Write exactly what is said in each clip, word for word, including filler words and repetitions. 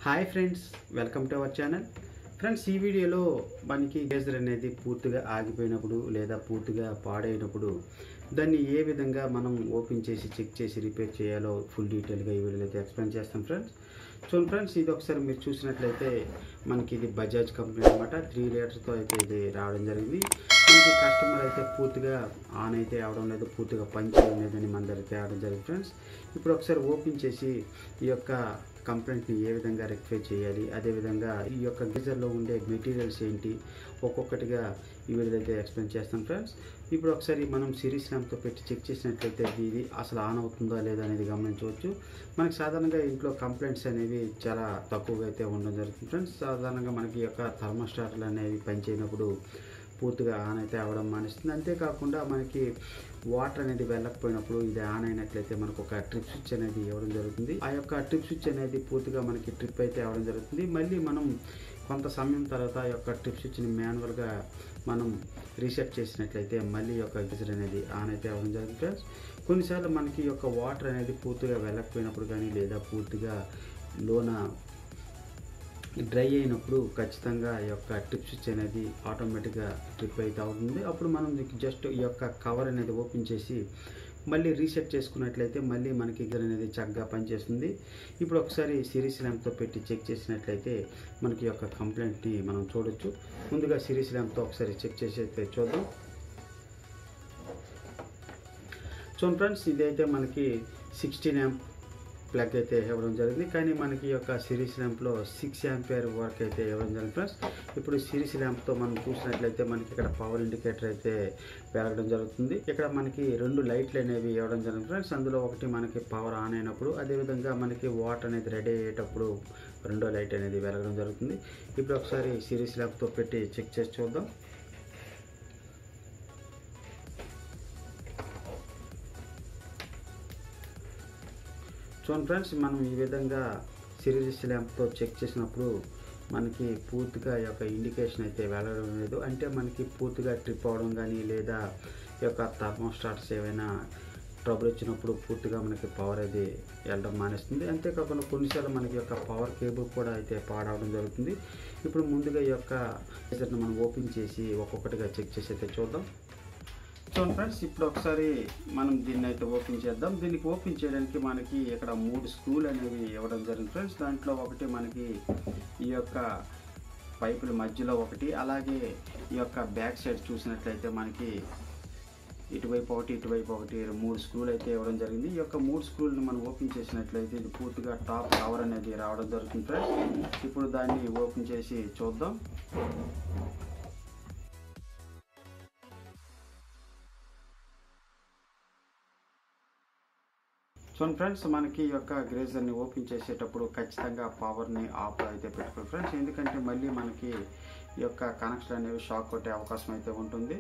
Hi friends, welcome to our channel. Friends, ఈ వీడియోలో మనకి గేజర్ అనేది పూర్తిగా ఆగిపోయినప్పుడు లేదా పూర్తిగా పాడైనప్పుడు దాన్ని ఏ విధంగా మనం ఓపెన్ చేసి చెక్ చేసి రిపేర్ చేయాలో ఫుల్ డీటెయిల్గా ఈ వీడియోలో అయితే ఎక్స్ప్లెయిన్ చేస్తాం ఫ్రెండ్స్. చూడండి ఫ్రెండ్స్, ఇది ఒకసారి మీరు చూసినట్లయితే మనకి ఇది బజాజ్ కంపెనీ అనమాట. త్రీ లీటర్స్తో అయితే ఇది రావడం జరిగింది. మనకి కస్టమర్ అయితే పూర్తిగా ఆన్ అయితే అవడం లేదు, పూర్తిగా పని చేయడం లేదని మన దగ్గర తేవడం జరిగింది ఫ్రెండ్స్. ఇప్పుడు ఒకసారి ఓపెన్ చేసి ఈ యొక్క కంప్లైంట్ని ఏ విధంగా రెక్టిఫై చేయాలి, అదేవిధంగా ఈ యొక్క గీజర్లో ఉండే మెటీరియల్స్ ఏంటి ఒక్కొక్కటిగా ఈ వీడియోలో అయితే ఎక్స్ప్లెయిన్ చేస్తాం ఫ్రెండ్స్. ఇప్పుడు ఒకసారి మనం సిరీస్ ల్యాంప్తో పెట్టి చెక్ చేసినట్లయితే ఇది అసలు ఆన్ అవుతుందా లేదా అనేది గమనించవచ్చు. మనకి సాధారణంగా ఇంట్లో కంప్లైంట్స్ అనేవి చాలా తక్కువగా అయితే ఉండడం జరుగుతుంది ఫ్రెండ్స్. సాధారణంగా మనకి యొక్క థర్మోస్టాట్లు అనేవి పనిచేయనప్పుడు పూర్తిగా ఆన్ అయితే అవ్వడం మానేస్తుంది. అంతేకాకుండా మనకి వాటర్ అనేది వెళ్ళకపోయినప్పుడు ఇది ఆన్ అయినట్లయితే మనకు ఒక ట్రిప్ స్విచ్ అనేది ఇవ్వడం జరుగుతుంది. ఆ యొక్క ట్రిప్ స్విచ్ అనేది పూర్తిగా మనకి ట్రిప్ అయితే అవ్వడం జరుగుతుంది. మళ్ళీ మనం కొంత సమయం తర్వాత ఆ యొక్క ట్రిప్ స్విచ్ని మాన్యువల్గా మనం రీసెట్ చేసినట్లయితే మళ్ళీ యొక్క గీజర్ అనేది ఆన్ అయితే అవ్వడం జరుగుతుంది ఫ్రెండ్స్. కొన్నిసార్లు మనకి ఈ యొక్క వాటర్ అనేది పూర్తిగా వెళ్ళకపోయినప్పుడు కానీ లేదా పూర్తిగా లోన డ్రై అయినప్పుడు ఖచ్చితంగా ఈ యొక్క ట్రిప్ స్విచ్ అనేది ఆటోమేటిక్గా ట్రిప్ అయితే అవుతుంది. అప్పుడు మనం జస్ట్ ఈ యొక్క కవర్ అనేది ఓపెన్ చేసి మళ్ళీ రీసెట్ చేసుకున్నట్లయితే మళ్ళీ మనకి గీజర్ అనేది చక్కగా పనిచేస్తుంది. ఇప్పుడు ఒకసారి సిరీస్ ల్యాంప్తో పెట్టి చెక్ చేసినట్లయితే మనకి యొక్క కంప్లైంట్ని మనం చూడొచ్చు. ముందుగా సిరీస్ ల్యాంప్తో ఒకసారి చెక్ చేసి అయితే చూద్దాం. చూడండి ఫ్రెండ్స్, ఇదైతే మనకి సిక్స్టీన్ యాంప్ ప్లగ్ అయితే ఇవ్వడం జరిగింది, కానీ మనకి యొక్క సిరీస్ ల్యాంప్లో సిక్స్ యాంపియర్ వర్క్ అయితే ఇవ్వడం జరిగింది ఫ్రెండ్స్. ఇప్పుడు సిరీస్ ల్యాంప్తో మనం చూసినట్లయితే మనకి ఇక్కడ పవర్ ఇండికేటర్ అయితే పెరగడం జరుగుతుంది. ఇక్కడ మనకి రెండు లైట్లు అనేవి ఇవ్వడం జరిగింది ఫ్రెండ్స్. అందులో ఒకటి మనకి పవర్ ఆన్ అయినప్పుడు, అదేవిధంగా మనకి వాటర్ అనేది రెడీ అయ్యేటప్పుడు రెండో లైట్ అనేది వెలగడం జరుగుతుంది. ఇప్పుడు ఒకసారి సిరీస్ ల్యాంప్తో పెట్టి చెక్ చేసి చూద్దాం. చూడండి ఫ్రెండ్స్, మనం ఈ విధంగా సిరీస్ ల్యాంప్తో చెక్ చేసినప్పుడు మనకి పూర్తిగా ఈ యొక్క ఇండికేషన్ అయితే వెళ్ళడం లేదు. అంటే మనకి పూర్తిగా ట్రిప్ అవడం కానీ లేదా ఈ యొక్క థర్మోస్టాట్స్ ఏవైనా ట్రబుల్ వచ్చినప్పుడు పూర్తిగా మనకి పవర్ అయితే వెళ్ళడం మానేస్తుంది. అంతేకాకుండా కొన్నిసార్లు మనకి యొక్క పవర్ కేబుల్ కూడా అయితే పాడవడం జరుగుతుంది. ఇప్పుడు ముందుగా ఈ యొక్క గీజర్ని మనం ఓపెన్ చేసి ఒక్కొక్కటిగా చెక్ చేసి అయితే చూద్దాం. చూడండి ఫ్రెండ్స్, ఇప్పుడు ఒకసారి మనం దీన్ని అయితే ఓపెన్ చేద్దాం. దీనికి ఓపెన్ చేయడానికి మనకి ఇక్కడ మూడు స్క్రూలు అనేవి ఇవ్వడం జరిగింది ఫ్రెండ్స్. దాంట్లో ఒకటి మనకి ఈ యొక్క పైపుల మధ్యలో ఒకటి, అలాగే ఈ యొక్క బ్యాక్ సైడ్ చూసినట్లయితే మనకి ఇటువైపు ఒకటి ఇటువైపు ఒకటి మూడు స్క్రూలు అయితే ఇవ్వడం జరిగింది. ఈ యొక్క మూడు స్క్రూలను మనం ఓపెన్ చేసినట్లయితే ఇది పూర్తిగా టాప్ కవర్ అనేది రావడం జరుగుతుంది ఫ్రెండ్స్. ఇప్పుడు దాన్ని ఓపెన్ చేసి చూద్దాం. చూడండి ఫ్రెండ్స్, మనకి ఈ యొక్క గ్రేజర్ని ఓపెన్ చేసేటప్పుడు ఖచ్చితంగా పవర్ని ఆఫ్ అయితే పెట్టుకోవాలి ఫ్రెండ్స్. ఎందుకంటే మళ్ళీ మనకి ఈ యొక్క కనెక్షన్ అనేవి షాక్ కొట్టే అవకాశం అయితే ఉంటుంది.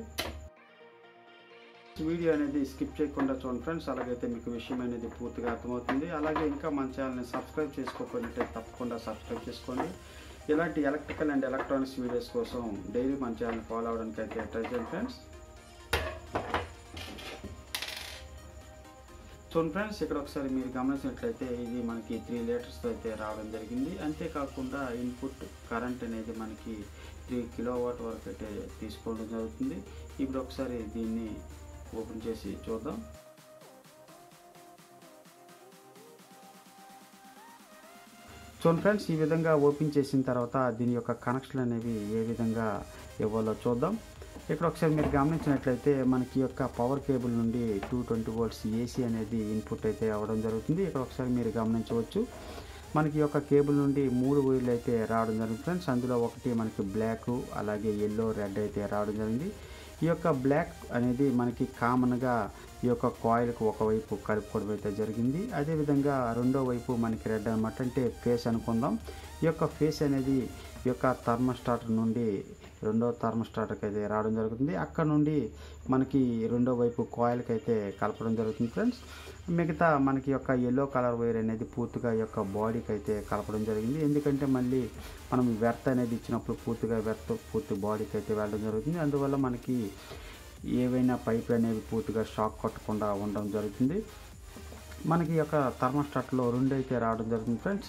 వీడియో అనేది స్కిప్ చేయకుండా చూడండి ఫ్రెండ్స్, అలాగైతే మీకు విషయం అనేది పూర్తిగా అర్థమవుతుంది. అలాగే ఇంకా మన ఛానల్ని సబ్స్క్రైబ్ చేసుకోకపోయినట్లయితే తప్పకుండా సబ్స్క్రైబ్ చేసుకోండి. ఇలాంటి ఎలక్ట్రికల్ అండ్ ఎలక్ట్రానిక్స్ వీడియోస్ కోసం డైలీ మన ఛానల్ ఫాలో అవడానికి అయితే ట్రై చేయండి ఫ్రెండ్స్. చూడండి ఫ్రెండ్స్, ఇక్కడ ఒకసారి మీరు గమనించినట్లయితే ఇది మనకి త్రీ లీటర్స్తో అయితే రావడం జరిగింది. అంతేకాకుండా ఇన్పుట్ కరెంట్ అనేది మనకి త్రీ కిలో వాట్ వరకు అయితే తీసుకోవడం జరుగుతుంది. ఇప్పుడు ఒకసారి దీన్ని ఓపెన్ చేసి చూద్దాం. చూడండి ఫ్రెండ్స్, ఈ విధంగా ఓపెన్ చేసిన తర్వాత దీని యొక్క కనెక్షన్ అనేవి ఏ విధంగా ఇవ్వాలో చూద్దాం. ఇక్కడ ఒకసారి మీరు గమనించినట్లయితే మనకి యొక్క పవర్ కేబుల్ నుండి టూ ట్వంటీ వోల్ట్స్ ఏసీ అనేది ఇన్పుట్ అయితే అవ్వడం జరుగుతుంది. ఇక్కడ ఒకసారి మీరు గమనించవచ్చు, మనకి యొక్క కేబుల్ నుండి మూడు వైర్లు అయితే రావడం జరుగుతుంది ఫ్రెండ్స్. అందులో ఒకటి మనకి బ్లాక్, అలాగే ఎల్లో, రెడ్ అయితే రావడం జరిగింది. ఈ యొక్క బ్లాక్ అనేది మనకి కామన్గా ఈ యొక్క కాయిల్కి ఒకవైపు కలుపుకోవడం అయితే జరిగింది. అదేవిధంగా రెండో వైపు మనకి రెడ్ అనమాట, అంటే ఫేస్ అనుకుందాం. ఈ యొక్క ఫేస్ అనేది ఈ యొక్క థర్మోస్టాట్ నుండి రెండో థర్మోస్టాట్కి అయితే రావడం జరుగుతుంది. అక్కడ నుండి మనకి రెండో వైపు కాయిల్కి అయితే కలపడం జరుగుతుంది ఫ్రెండ్స్. మిగతా మనకి యొక్క ఎల్లో కలర్ వైర్ అనేది పూర్తిగా ఈ యొక్క బాడీకి అయితే కలపడం జరిగింది. ఎందుకంటే మళ్ళీ మనం వెర్త్ అనేది ఇచ్చినప్పుడు పూర్తిగా వెర్త్ పూర్తి బాడీకి అయితే వెళ్ళడం జరుగుతుంది. అందువల్ల మనకి ఏవైనా పైపులు అనేవి పూర్తిగా షాక్ కొట్టకుండా ఉండడం జరుగుతుంది. మనకి యొక్క థర్మోస్టాట్లో రెండు అయితే రావడం జరుగుతుంది ఫ్రెండ్స్.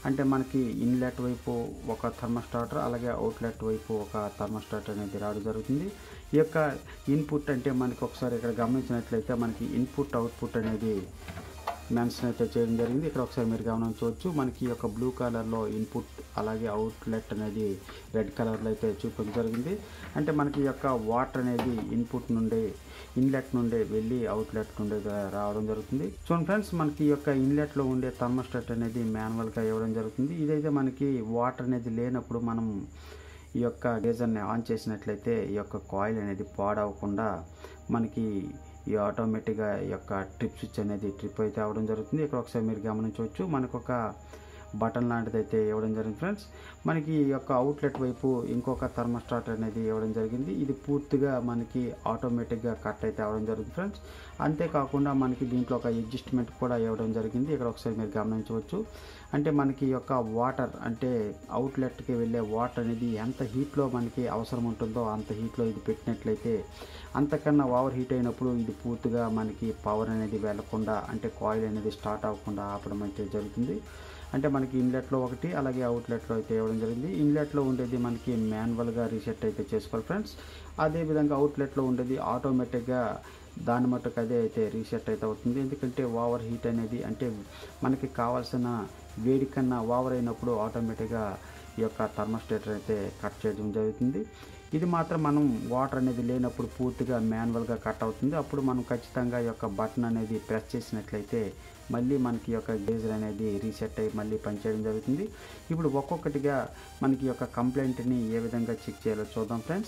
అంటే మనకి ఇన్లెట్ వైపు ఒక థర్మోస్టాటర్ అలాగే అవుట్లెట్ వైపు ఒక థర్మోస్టాటర్ అనేది రావడం జరుగుతుంది. ఈ యొక్క ఇన్పుట్ అంటే మనకి ఒకసారి ఇక్కడ గమనించినట్లయితే మనకి ఇన్పుట్ అవుట్పుట్ అనేది మెన్షన్ అయితే చేయడం జరిగింది. ఇక్కడ ఒకసారి మీరు గమనించవచ్చు. మనకి ఈ యొక్క బ్లూ కలర్లో ఇన్పుట్ అలాగే అవుట్లెట్ అనేది రెడ్ కలర్లో అయితే చూపించడం జరిగింది. అంటే మనకి ఈ యొక్క వాటర్ అనేది ఇన్పుట్ నుండి ఇన్లెట్ నుండి వెళ్ళి అవుట్లెట్ నుండి రావడం జరుగుతుంది. చూడండి ఫ్రెండ్స్, మనకి ఈ యొక్క ఇన్లెట్లో ఉండే థర్మోస్టాట్ అనేది మాన్యువల్గా ఇవ్వడం జరుగుతుంది. ఇదైతే మనకి వాటర్ అనేది లేనప్పుడు మనం ఈ యొక్క గేజర్ని ఆన్ చేసినట్లయితే ఈ యొక్క కాయిల్ అనేది పాడవకుండా మనకి ఈ ఆటోమేటిక్గా ఈ యొక్క ట్రిప్ స్విచ్ అనేది ట్రిప్ అయితే అవ్వడం జరుగుతుంది. ఇక్కడ ఒకసారి మీరు గమనించవచ్చు. మనకు ఒక బటన్ లాంటిది అయితే ఇవ్వడం జరిగింది ఫ్రెండ్స్. మనకి ఈ యొక్క అవుట్లెట్ వైపు ఇంకొక థర్మోస్టాట్ అనేది ఇవ్వడం జరిగింది. ఇది పూర్తిగా మనకి ఆటోమేటిక్గా కట్ అయితే అవ్వడం జరుగుతుంది ఫ్రెండ్స్. అంతేకాకుండా మనకి దీంట్లో ఒక అడ్జస్ట్మెంట్ కూడా ఇవ్వడం జరిగింది. ఇక్కడ ఒకసారి మీరు గమనించవచ్చు. అంటే మనకి ఈ యొక్క వాటర్ అంటే అవుట్లెట్కి వెళ్ళే వాటర్ అనేది ఎంత హీట్లో మనకి అవసరం ఉంటుందో అంత హీట్లో ఇది పెట్టినట్లయితే అంతకన్నా ఓవర్ హీట్ అయినప్పుడు ఇది పూర్తిగా మనకి పవర్ అనేది వెళ్లకుండా అంటే కాయిల్ అనేది స్టార్ట్ అవ్వకుండా ఆపడం అయితే జరుగుతుంది. అంటే మనకి ఇన్లెట్లో ఒకటి అలాగే అవుట్లెట్లో అయితే ఇవ్వడం జరిగింది. ఇన్లెట్లో ఉండేది మనకి మాన్యువల్గా రీసెట్ అయితే చేసుకోవాలి ఫ్రెండ్స్. అదేవిధంగా అవుట్లెట్లో ఉండేది ఆటోమేటిక్గా దాని మట్టుకు అదే అయితే రీసెట్ అయితే అవుతుంది. ఎందుకంటే ఓవర్ హీట్ అనేది అంటే మనకి కావాల్సిన వేడి కన్నా ఓవర్ అయినప్పుడు ఆటోమేటిక్గా ఈ యొక్క థర్మోస్టాట్ అయితే కట్ చేయడం జరుగుతుంది. ఇది మాత్రం మనం వాటర్ అనేది లేనప్పుడు పూర్తిగా మాన్యువల్గా కట్ అవుతుంది. అప్పుడు మనం ఖచ్చితంగా ఈ యొక్క బటన్ అనేది ప్రెస్ చేసినట్లయితే మళ్ళీ మనకి యొక్క గేజర్ అనేది రీసెట్ అయ్యి మళ్ళీ పనిచేయడం జరుగుతుంది. ఇప్పుడు ఒక్కొక్కటిగా మనకి యొక్క కంప్లైంట్ని ఏ విధంగా చెక్ చేయాలో చూద్దాం ఫ్రెండ్స్.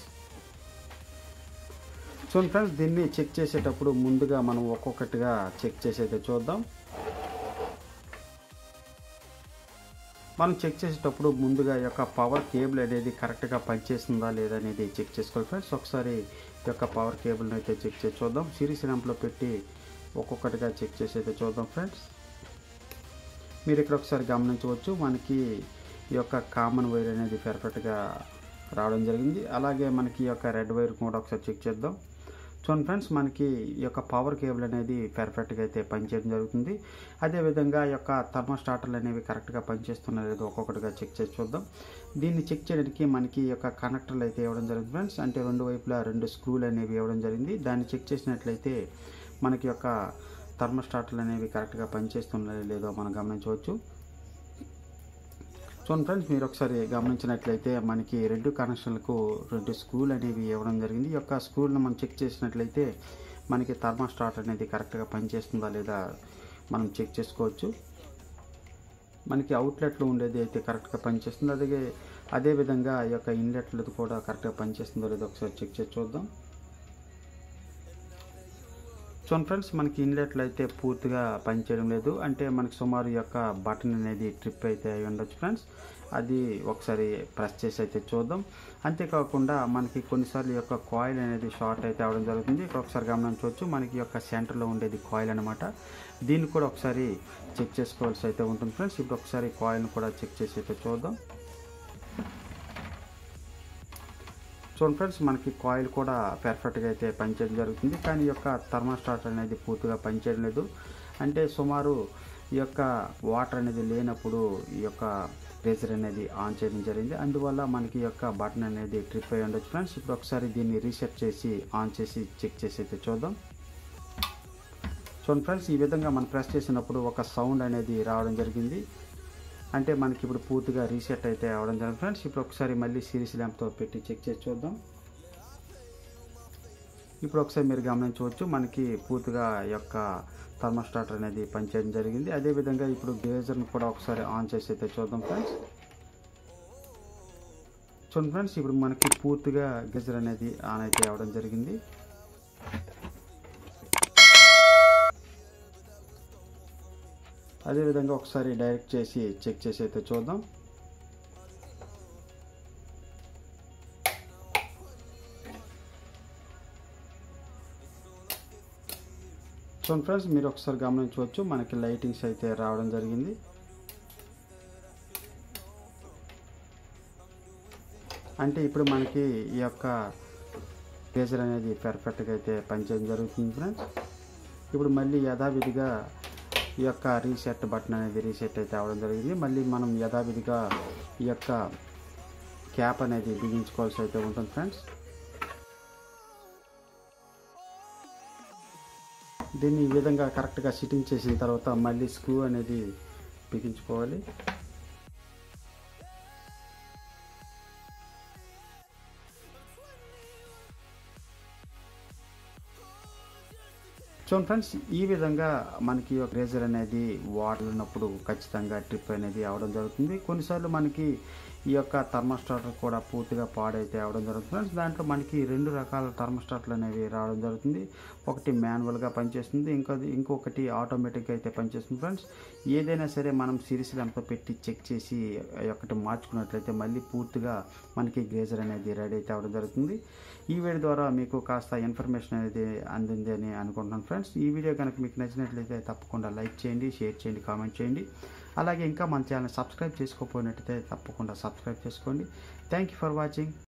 సో ఫ్రెండ్స్, దీన్ని చెక్ చేసేటప్పుడు ముందుగా మనం ఒక్కొక్కటిగా చెక్ చేసేది చూద్దాం. మనం చెక్ చేసేటప్పుడు ముందుగా ఈ యొక్క పవర్ కేబుల్ అనేది కరెక్ట్గా పనిచేస్తుందా లేదా అనేది చెక్ చేసుకోవాలి ఫ్రెండ్స్. ఒకసారి ఈ యొక్క పవర్ కేబుల్ని అయితే చెక్ చేసి చూద్దాం. సిరీస్ ర్యాంప్లో పెట్టి ఒక్కొక్కటిగా చెక్ చేసి అయితే చూద్దాం ఫ్రెండ్స్. మీరు ఇక్కడ ఒకసారి గమనించవచ్చు. మనకి ఈ యొక్క కామన్ వైర్ అనేది పర్ఫెక్ట్గా రావడం జరిగింది. అలాగే మనకి ఈ యొక్క రెడ్ వైర్ కూడా ఒకసారి చెక్ చేద్దాం. చూడండి ఫ్రెండ్స్, మనకి ఈ యొక్క పవర్ కేబుల్ అనేది పర్ఫెక్ట్గా అయితే పనిచేయడం జరుగుతుంది. అదేవిధంగా ఈ యొక్క థర్మోస్టాటర్లు అనేవి కరెక్ట్గా పనిచేస్తున్నాయో లేదో ఒక్కొక్కటిగా చెక్ చేసి చూద్దాం. దీన్ని చెక్ చేయడానికి మనకి ఈ యొక్క కనెక్టర్లు అయితే ఇవ్వడం జరిగింది ఫ్రెండ్స్. అంటే రెండు వైపులా రెండు స్క్రూలు అనేవి ఇవ్వడం జరిగింది. దాన్ని చెక్ చేసినట్లయితే మనకి యొక్క థర్మోస్టాటర్లు అనేవి కరెక్ట్గా పనిచేస్తున్నాయో లేదో మనం గమనించవచ్చు. చూడండి ఫ్రెండ్స్, మీరు ఒకసారి గమనించినట్లయితే మనకి రెండు కనెక్షన్లకు రెండు స్క్రూలు అనేవి ఇవ్వడం జరిగింది. ఈ యొక్క స్క్రూలను మనం చెక్ చేసినట్లయితే మనకి థర్మోస్టాట్ అనేది కరెక్ట్గా పనిచేస్తుందా లేదా మనం చెక్ చేసుకోవచ్చు. మనకి అవుట్లెట్లో ఉండేది అయితే కరెక్ట్గా పనిచేస్తుంది. అదే అదేవిధంగా ఈ యొక్క ఇన్లెట్లది కూడా కరెక్ట్గా పనిచేస్తుందో లేదో ఒకసారి చెక్ చేసి చూద్దాం. చూడండి ఫ్రెండ్స్, మనకి ఇన్లెట్లు అయితే పూర్తిగా పనిచేయడం లేదు. అంటే మనకి సుమారు యొక్క బటన్ అనేది ట్రిప్ అయితే అయి ఉండొచ్చు ఫ్రెండ్స్. అది ఒకసారి ప్రెస్ చేసి అయితే చూద్దాం. అంతేకాకుండా మనకి కొన్నిసార్లు ఈ యొక్క కాయిల్ అనేది షార్ట్ అయితే అవడం జరుగుతుంది. ఇక్కడ ఒకసారి గమనించవచ్చు. మనకి యొక్క సెంటర్లో ఉండేది కాయిల్ అనమాట. దీన్ని కూడా ఒకసారి చెక్ చేసుకోవాల్సి అయితే ఉంటుంది ఫ్రెండ్స్. ఇప్పుడు ఒకసారి కాయిల్ని కూడా చెక్ చేసి అయితే చూద్దాం. చూడండి ఫ్రెండ్స్, మనకి కాయిల్ కూడా పర్ఫెక్ట్గా అయితే పనిచేయడం జరుగుతుంది. కానీ ఈ యొక్క థర్మోస్టాట్ అనేది పూర్తిగా పనిచేయడం లేదు. అంటే సుమారు ఈ యొక్క వాటర్ అనేది లేనప్పుడు ఈ యొక్క గేజర్ అనేది ఆన్ చేయడం జరిగింది. అందువల్ల మనకి ఈ యొక్క బటన్ అనేది ట్రిప్ అయ్యి ఉండొచ్చు ఫ్రెండ్స్. ఇప్పుడు ఒకసారి దీన్ని రీసెట్ చేసి ఆన్ చేసి చెక్ చేసి అయితే చూద్దాం. చూడండి ఫ్రెండ్స్, ఈ విధంగా మనం ప్రెస్ చేసినప్పుడు ఒక సౌండ్ అనేది రావడం జరిగింది. అంటే మనకి ఇప్పుడు పూర్తిగా రీసెట్ అయితే అవ్వడం జరిగింది ఫ్రెండ్స్. ఇప్పుడు ఒకసారి మళ్ళీ సిరీస్ ల్యాంప్తో పెట్టి చెక్ చేసి చూద్దాం. ఇప్పుడు ఒకసారి మీరు గమనించవచ్చు. మనకి పూర్తిగా ఈ యొక్క థర్మోస్టాట్ అనేది పనిచేయడం జరిగింది. అదేవిధంగా ఇప్పుడు గేజర్ని కూడా ఒకసారి ఆన్ చేసి అయితే చూద్దాం ఫ్రెండ్స్. చూడండి ఫ్రెండ్స్, ఇప్పుడు మనకి పూర్తిగా గేజర్ అనేది ఆన్ అయితే అవ్వడం జరిగింది. అదేవిధంగా ఒకసారి డైరెక్ట్ చేసి చెక్ చేసి అయితే చూద్దాం. చూడండి ఫ్రెండ్స్, మీరు ఒకసారి గమనించవచ్చు. మనకి లైటింగ్స్ అయితే రావడం జరిగింది. అంటే ఇప్పుడు మనకి ఈ యొక్క గేజర్ అనేది పర్ఫెక్ట్గా అయితే పనిచేయడం జరుగుతుంది ఫ్రెండ్స్. ఇప్పుడు మళ్ళీ యథావిధిగా ఈ యొక్క రీసెట్ బటన్ అనేది రీసెట్ అయితే అవ్వడం జరిగింది. మళ్ళీ మనం యథావిధిగా ఈ యొక్క క్యాప్ అనేది బిగించుకోవాల్సి అయితే ఉంటుంది ఫ్రెండ్స్. దీన్ని ఈ విధంగా కరెక్ట్గా సిట్టింగ్ చేసిన తర్వాత మళ్ళీ స్క్రూ అనేది బిగించుకోవాలి. చూడండి ఫ్రెండ్స్, ఈ విధంగా మనకి ఒక గేజర్ అనేది వాడినప్పుడు ఖచ్చితంగా ట్రిప్ అనేది అవడం జరుగుతుంది. కొన్నిసార్లు మనకి ఈ యొక్క థర్మోస్టాటర్ కూడా పూర్తిగా పాడైతే అవడం జరుగుతుంది ఫ్రెండ్స్. దాంట్లో మనకి రెండు రకాల థర్మోస్టాట్లు అనేవి రావడం జరుగుతుంది. ఒకటి మాన్యువల్గా పనిచేస్తుంది, ఇంకా ఇంకొకటి ఆటోమేటిక్గా అయితే పనిచేస్తుంది ఫ్రెండ్స్. ఏదైనా సరే మనం సిరీస్ ల్యాంప్తో పెట్టి చెక్ చేసి ఒకటి మార్చుకున్నట్లయితే మళ్ళీ పూర్తిగా మనకి గేజర్ అనేది రెడీ అయితే అవడం జరుగుతుంది. ఈ వీడియో ద్వారా మీకు కాస్త ఇన్ఫర్మేషన్ అనేది అందింది అని అనుకుంటున్నాను ఫ్రెండ్స్. ఈ వీడియో కనుక మీకు నచ్చినట్లయితే తప్పకుండా లైక్ చేయండి, షేర్ చేయండి, కామెంట్ చేయండి. అలాగే ఇంకా మన ఛానల్ సబ్స్క్రైబ్ చేసుకోకపోయినట్లయితే తప్పకుండా సబ్స్క్రైబ్ చేసుకోండి. Thank you for watching.